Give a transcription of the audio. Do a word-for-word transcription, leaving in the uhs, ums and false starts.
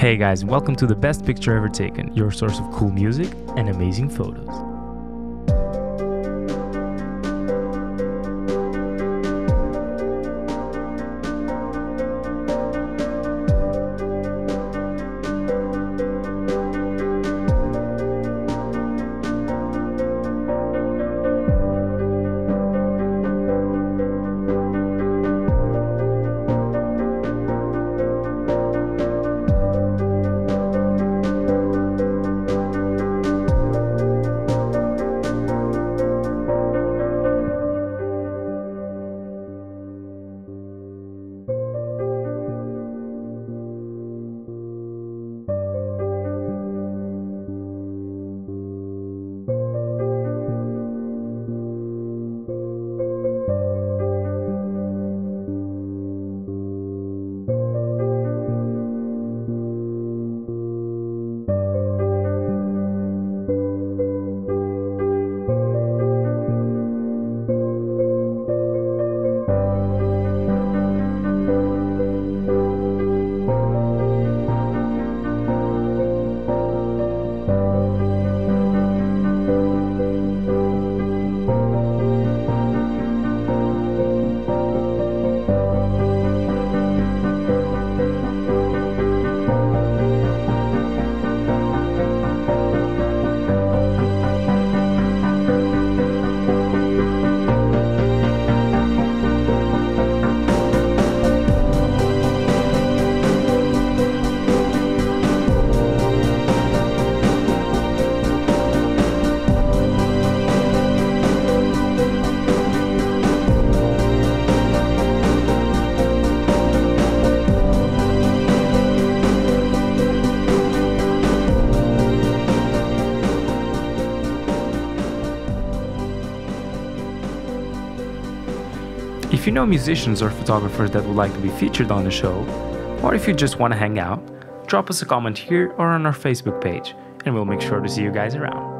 Hey guys, welcome to the best picture ever taken, your source of cool music and amazing photos. If you know musicians or photographers that would like to be featured on the show, or if you just want to hang out, drop us a comment here or on our Facebook page, and we'll make sure to see you guys around.